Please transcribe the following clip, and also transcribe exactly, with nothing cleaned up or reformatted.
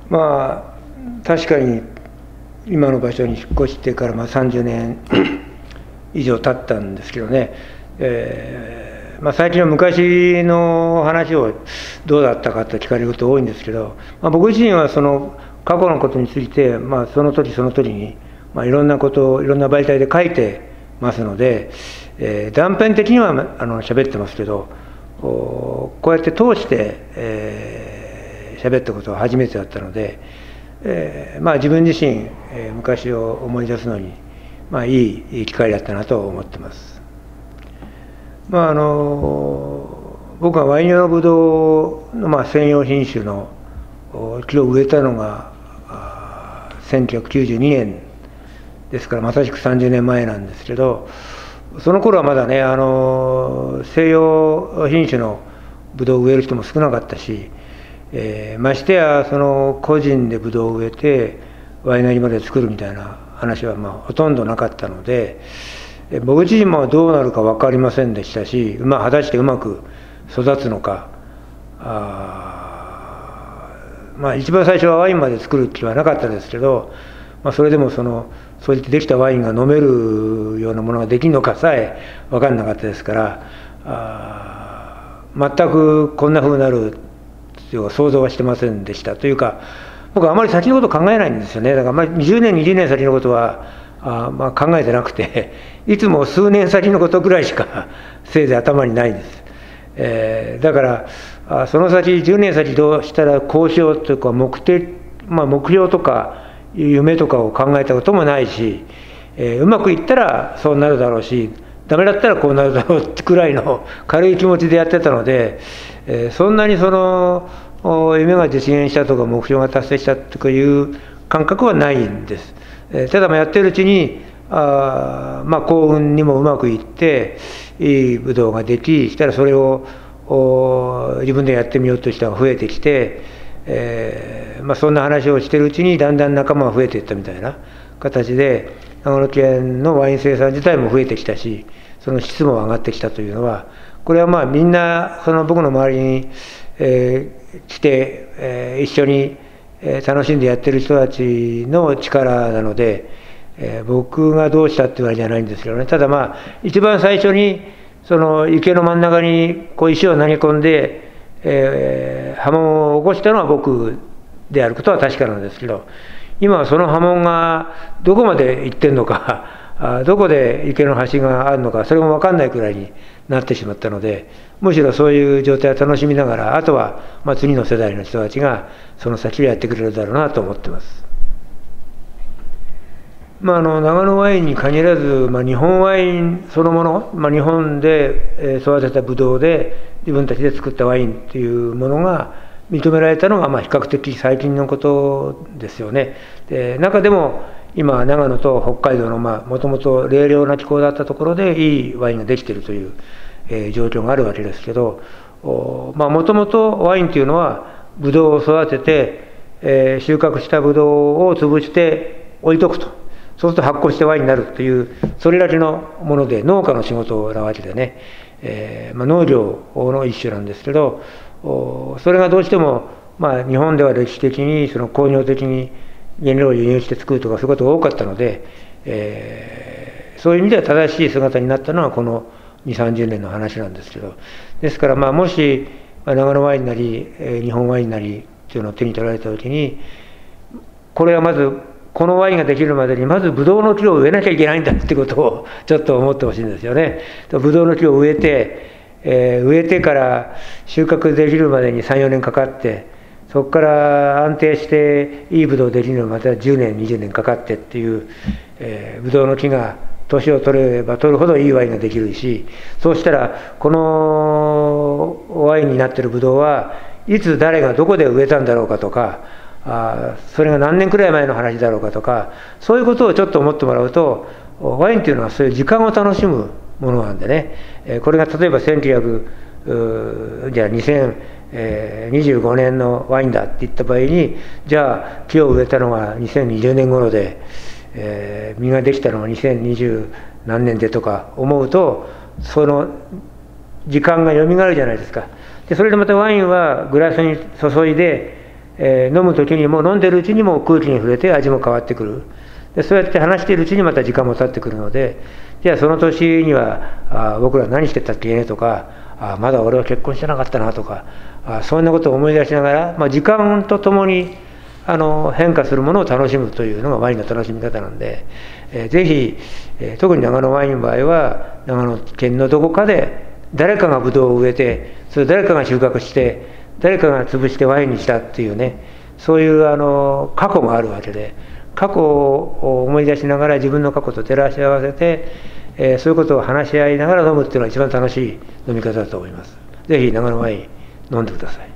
まあ確かに今の場所に引っ越してからまあさんじゅうねん以上経ったんですけどね、えーまあ、最近は昔の話をどうだったかと聞かれること多いんですけど、まあ、僕自身はその過去のことについて、まあ、その時その時に、まあ、いろんなことをいろんな媒体で書いてますので、えー、断片的にはあの喋ってますけど、こうやって通して、えー、喋ったことは初めてだったので、えーまあ、自分自身、えー、昔を思い出すのに、まあ、いい、いい機会だったなと思ってます。まああの僕はワイン用のブドウの、まあ、専用品種の木を植えたのがせんきゅうひゃくきゅうじゅうにねんですから、まさしくさんじゅうねんまえなんですけど、その頃はまだね、あの西洋品種のブドウを植える人も少なかったし、えー、ましてやその個人でブドウを植えてワイナリーまで作るみたいな話はまあほとんどなかったので、僕自身もどうなるか分かりませんでしたし、まあ、果たしてうまく育つのか、あまあ一番最初はワインまで作る気はなかったですけど、まあ、それでもそのそうやってできたワインが飲めるようなものができるのかさえ分からなかったですから、あ全くこんなふうになる想像はしてませんでしたというか、僕はあまり先のことを考えないんですよね。だからまあじゅうねんにじゅうねん先のことはあまあ考えてなくて、いつも数年先のことぐらいしかせいぜい頭にないんです。えー、だからあその先じゅうねん先どうしたらこうしようというか目的、まあ、目標とか夢とかを考えたこともないし、えー、うまくいったらそうなるだろうし、ダメだったらこうなるだろうってくらいの軽い気持ちでやってたので、えー、そんなにその夢が実現したとか目標が達成したとかいう感覚はないんです。えー、ただまあやってるうちにあまあ幸運にもうまくいっていいブドウができしたら、それを自分でやってみようとした人が増えてきて、えーまあ、そんな話をしてるうちにだんだん仲間が増えていったみたいな形で、長野県のワイン生産自体も増えてきたし、その質も上がってきたというのは、これはまあみんなその僕の周りに、えー、来て、えー、一緒に楽しんでやってる人たちの力なので、えー、僕がどうしたっていうわけじゃないんですけどね。ただまあ一番最初にその池の真ん中にこう石を投げ込んで、えー、波紋を起こしたのは僕であることは確かなんですけど、今はその波紋がどこまで行ってるのか、どこで池の端があるのか、それも分かんないくらいになってしまったので、むしろそういう状態を楽しみながら、あとはまあ次の世代の人たちがその先をやってくれるだろうなと思ってます。まあ、あの長野ワインに限らず、まあ、日本ワインそのもの、まあ、日本で育てたブドウで自分たちで作ったワインっていうものが認められたのがまあ比較的最近のことですよね。で中でも今長野と北海道のもともと冷涼な気候だったところでいいワインができているという、えー、状況があるわけですけど、もともとワインというのはブドウを育てて、えー、収穫したブドウを潰して置いとくと。そうすると発酵してワインになるという、それだけのもので、農家の仕事なわけでね、えーまあ、農業の一種なんですけど、それがどうしても、まあ、日本では歴史的にその工業的に原料を輸入して作るとかそういうことが多かったので、えー、そういう意味では正しい姿になったのはこのにじゅう、さんじゅうねんの話なんですけど、ですからまあもし長野ワインなり日本ワインなりというのを手に取られた時に、これはまずこのワインができるまでにまずブドウの木を植えなきゃいけないんだってことをちょっと思ってほしいんですよね。ブドウの木を植えて、えー、植えてから収穫できるまでにさん、よねんかかって、そこから安定していいブドウできるのまでじゅうねん、にじゅうねんかかってっていう、えー、ブドウの木が年を取れば取るほどいいワインができるし、そうしたらこのワインになってるブドウはいつ誰がどこで植えたんだろうかとか、あそれが何年くらい前の話だろうかとか、そういうことをちょっと思ってもらうと、ワインっていうのはそういう時間を楽しむものなんでね、えこれが例えばせんきゅうひゃくじゃあにせんにじゅうごねんのワインだって言った場合に、じゃあ木を植えたのがにせんにじゅうねん頃で、えー、実ができたのがにせんにじゅう何年でとか思うと、その時間がよみがえるじゃないですか。でそれでまたワインはグラスに注いで、 えー、飲む時にも飲んでるうちにも空気に触れて味も変わってくる。でそうやって話しているうちにまた時間も経ってくるので、じゃあその年にはあ僕ら何してたっけねとか、あまだ俺は結婚してなかったなとか、あそんなことを思い出しながら、まあ、時間とともにあの変化するものを楽しむというのがワインの楽しみ方なんで、えー、ぜひ、えー、特に長野ワインの場合は長野県のどこかで誰かがブドウを植えて、それを誰かが収穫して誰かが潰してワインにしたっていうね、そういうあの過去があるわけで、過去を思い出しながら自分の過去と照らし合わせて、えー、そういうことを話し合いながら飲むっていうのが一番楽しい飲み方だと思います。ぜひ長野ワイン飲んでください。